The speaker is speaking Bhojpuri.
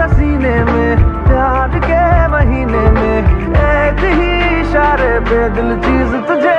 सीने में प्यार के महीने में एक ही इशारे पे दिल चीज तुझे